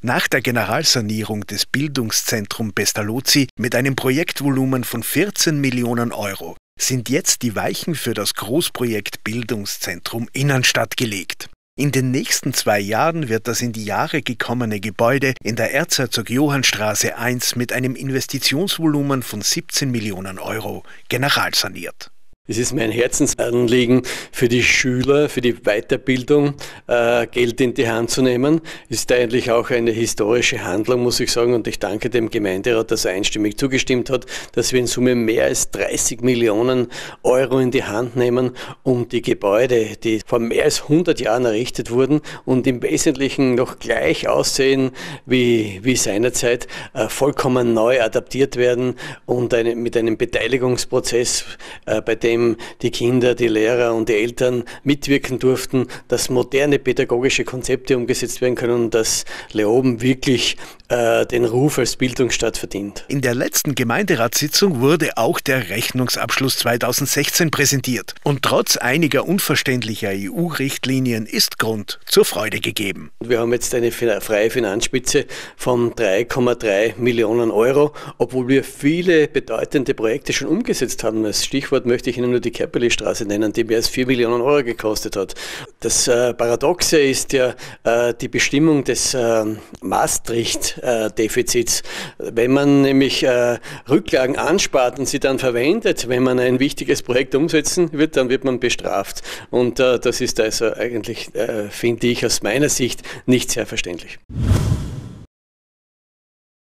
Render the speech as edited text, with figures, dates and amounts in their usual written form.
Nach der Generalsanierung des Bildungszentrums Pestalozzi mit einem Projektvolumen von 14 Millionen Euro sind jetzt die Weichen für das Großprojekt Bildungszentrum Innenstadt gelegt. In den nächsten 2 Jahren wird das in die Jahre gekommene Gebäude in der Erzherzog-Johann-Straße 1 mit einem Investitionsvolumen von 17 Millionen Euro generalsaniert. Es ist mein Herzensanliegen für die Schüler, für die Weiterbildung, Geld in die Hand zu nehmen. Es ist eigentlich auch eine historische Handlung, muss ich sagen, und ich danke dem Gemeinderat, dass er einstimmig zugestimmt hat, dass wir in Summe mehr als 30 Millionen Euro in die Hand nehmen, um die Gebäude, die vor mehr als 100 Jahren errichtet wurden und im Wesentlichen noch gleich aussehen wie seinerzeit, vollkommen neu adaptiert werden und mit einem Beteiligungsprozess, bei dem die Kinder, die Lehrer und die Eltern mitwirken durften, dass moderne pädagogische Konzepte umgesetzt werden können und dass Leoben wirklich den Ruf als Bildungsstadt verdient. In der letzten Gemeinderatssitzung wurde auch der Rechnungsabschluss 2016 präsentiert. Und trotz einiger unverständlicher EU-Richtlinien ist Grund zur Freude gegeben. Wir haben jetzt eine freie Finanzspitze von 3,3 Millionen Euro, obwohl wir viele bedeutende Projekte schon umgesetzt haben. Als Stichwort möchte ich Ihnen nur die Kerpeli-Straße nennen, die mehr als 4 Millionen Euro gekostet hat. Das Paradoxe ist ja die Bestimmung des Maastricht-Defizits. Wenn man nämlich Rücklagen anspart und sie dann verwendet, wenn man ein wichtiges Projekt umsetzen wird, dann wird man bestraft. Und das ist also eigentlich, finde ich, aus meiner Sicht nicht sehr verständlich.